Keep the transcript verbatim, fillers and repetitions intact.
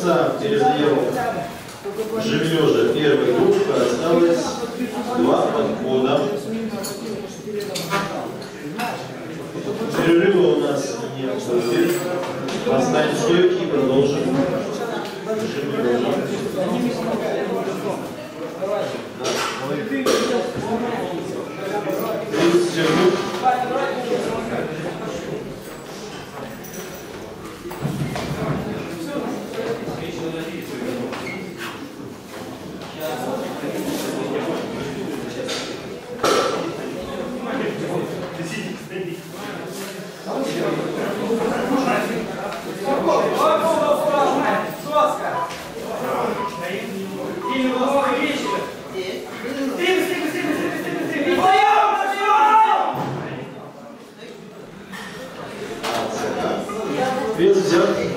борцам передаем живлежа первой группы. Осталось два подхода. Перерыва у нас не будет. Поставим стойки и продолжим живлежа. тридцать секунд. Без взятки.